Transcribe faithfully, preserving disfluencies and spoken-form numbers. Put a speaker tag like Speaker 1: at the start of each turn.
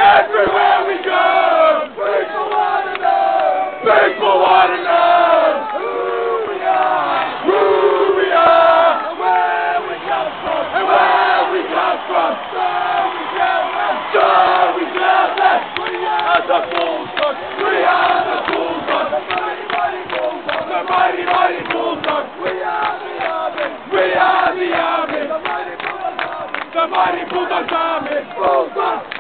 Speaker 1: Everywhere we go, people want to know, people want to know who we are, who we are, and where we come from, and where we come from. So we tell them, so we tell them, we are the Bulldogs, we are the Bulldogs, the mighty, mighty Bulldogs, the mighty, mighty Bulldogs. We are the army, we are the army, the mighty Bulldogs army, the mighty Bulldogs army, Bulldogs.